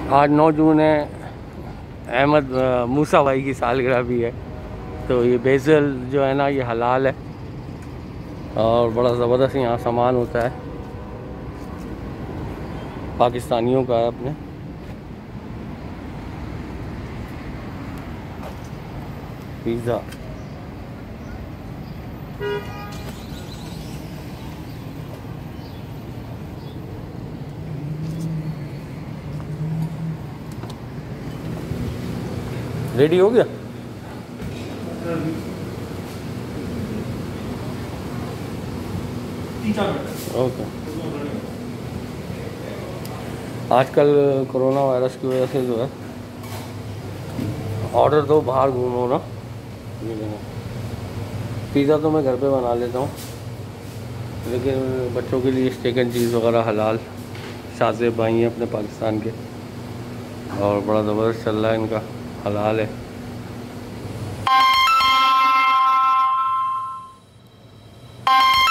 आज 9 जून है, अहमद मूसा भाई की सालगिरह भी है। तो ये बेज़ल जो है ना, ये हलाल है और बड़ा ज़बरदस्त यहाँ सामान होता है, पाकिस्तानियों का है अपने। पिज़्ज़ा, रेडी हो गया। ओके। आजकल कोरोना वायरस की वजह से जो है ऑर्डर दो, बाहर घूमो ना। पिज़्ज़ा तो मैं घर पे बना लेता हूँ, लेकिन बच्चों के लिए स्टेक एंड चीज़ वगैरह हलाल। शाज़ेब भाई हैं अपने पाकिस्तान के और बड़ा ज़बरदस्त चल रहा है इनका, हलाल है।